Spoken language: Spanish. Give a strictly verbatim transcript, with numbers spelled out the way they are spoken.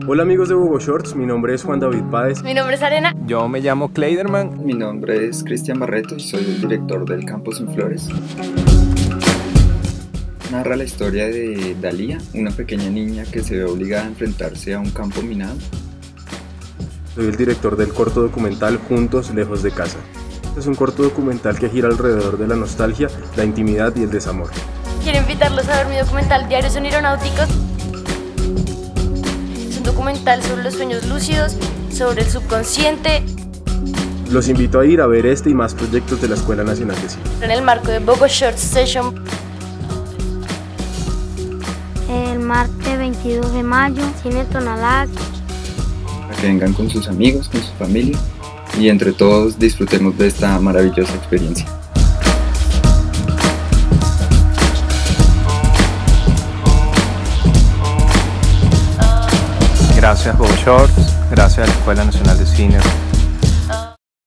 Hola amigos de Bogo Shorts, mi nombre es Juan David Páez. Mi nombre es Arena. Yo me llamo Kleiderman. Mi nombre es Cristian Barreto y soy el director del Campus Sin Flores. Narra la historia de Dalía, una pequeña niña que se ve obligada a enfrentarse a un campo minado. Soy el director del corto documental Juntos, Lejos de Casa. Es un corto documental que gira alrededor de la nostalgia, la intimidad y el desamor. Quiero invitarlos a ver mi documental Diarios Son Aeronáuticos. Es un documental sobre los sueños lúcidos, sobre el subconsciente. Los invito a ir a ver este y más proyectos de la Escuela Nacional de Cine. En el marco de Bogo Shorts Session. El martes veintidós de mayo, Cine Tonalá. Para que vengan con sus amigos, con su familia y entre todos disfrutemos de esta maravillosa experiencia. Gracias Bogo Shorts, gracias a la Escuela Nacional de Cine